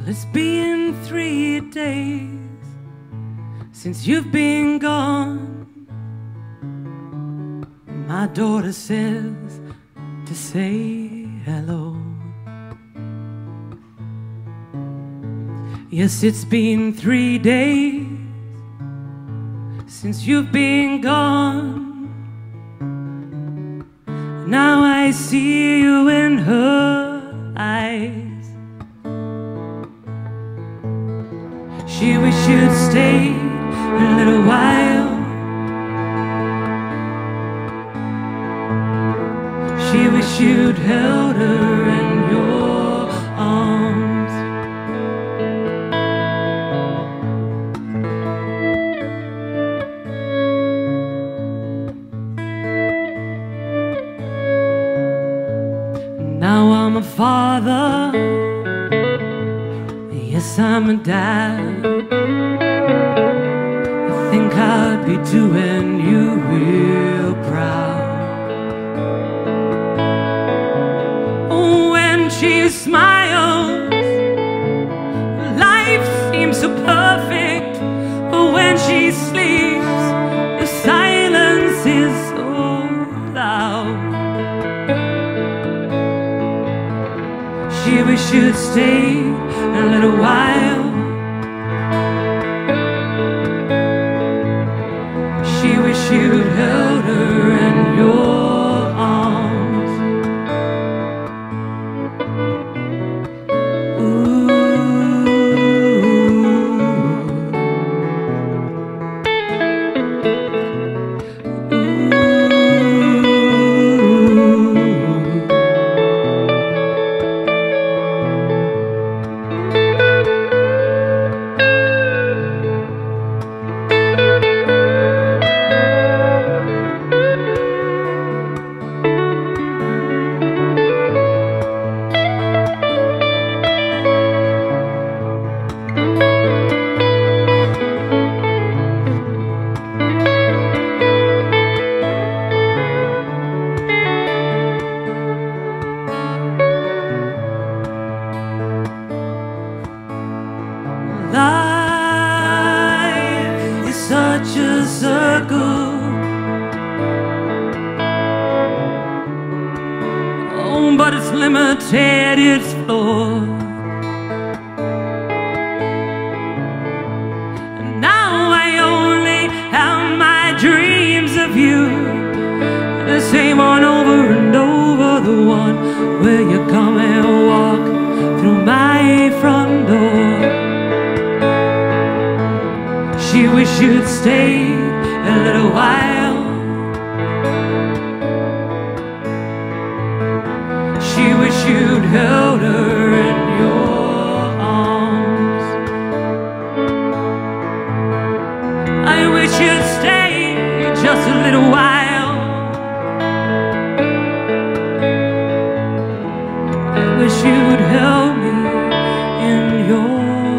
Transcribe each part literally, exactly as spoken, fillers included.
Well, it's been three days since you've been gone. My daughter says to say hello. Yes, it's been three days since you've been gone. Now I see you in her eyes. She wished you'd stayed a little while. She wished you'd held her in your arms. Now I'm a father, yes, I'm a dad. I think I'd be doing you real proud. When she smiles, life seems so perfect. But when she sleeps, the silence is so loud. She wished you'd stay a little while. She wished you'd held her in your arms. Ooh. Life is such a circle. Oh, but it's limited, it's flawed. And now I only have my dreams of you, the same one over and over, the one where you come and walk through my front door. She wished you'd stay a little while. She wished you'd held her in your arms. I wish you'd stay just a little while. I wish you'd held me in your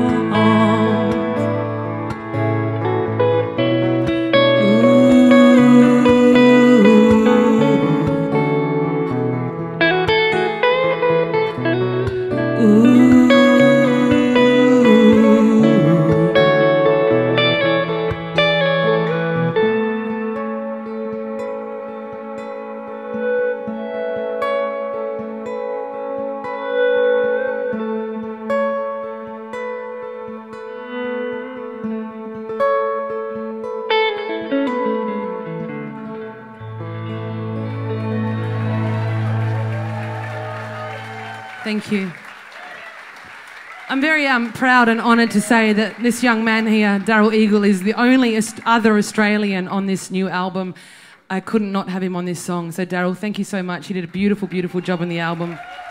Thank you. I'm very um, proud and honoured to say that this young man here, Daryl Eagle, is the only other Australian on this new album. I couldn't not have him on this song. So Daryl, thank you so much. You did a beautiful, beautiful job on the album.